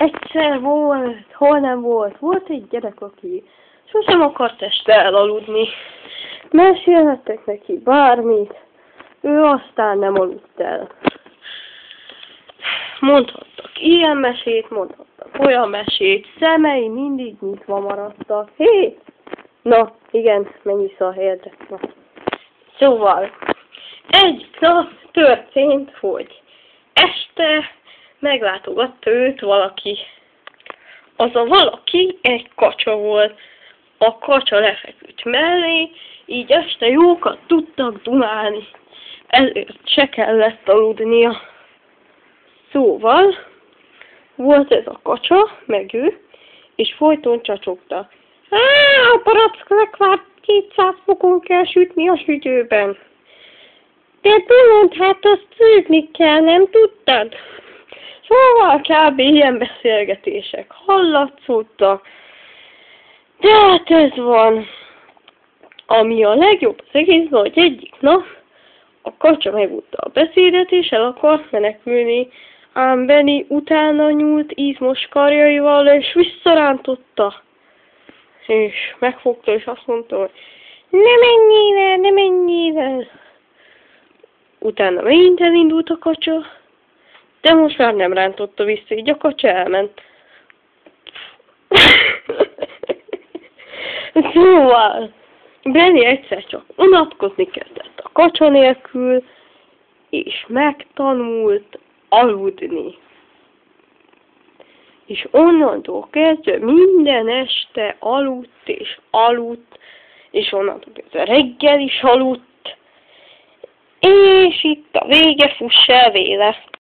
Egyszer volt, hol nem volt. Volt egy gyerek, aki sosem akart este elaludni. Mesélhettek neki bármit, ő aztán nem aludt el. Mondhattak ilyen mesét, mondhattak olyan mesét, szemei mindig nyitva maradtak. Hé! Na, igen, menj vissza a helyedre. Na. Szóval, egy nap történt, hogy este meglátogatta őt valaki. Az a valaki egy kacsa volt. A kacsa lefeküdt mellé, így este jókat tudtak dumálni. Ezért se kellett aludnia. Szóval, volt ez a kacsa, meg ő, és folyton csacsogta. A palacknak már 200 fokon kell sütni a sütőben. De Bulont, hát azt főzni kell, nem tudtad? Szóval kb. Ilyen beszélgetések hallatszódtak. De hát ez van. Ami a legjobb az egészben, hogy egyik nap a kacsa megúszta a beszédet, és el akart menekülni, ám Benni utána nyúlt izmos karjaival, és visszarántotta. És megfogta, és azt mondta, hogy ne menjél el, ne menjél el. Utána megint elindult a kacsa, de most már nem rántotta vissza, így a kacsa elment. Szóval, Benni egyszer csak unatkozni kezdett a kacsa nélkül, és megtanult aludni. És onnantól kezdve minden este aludt, és onnantól kezdve reggel is aludt, és itt a vége, fuss el véle.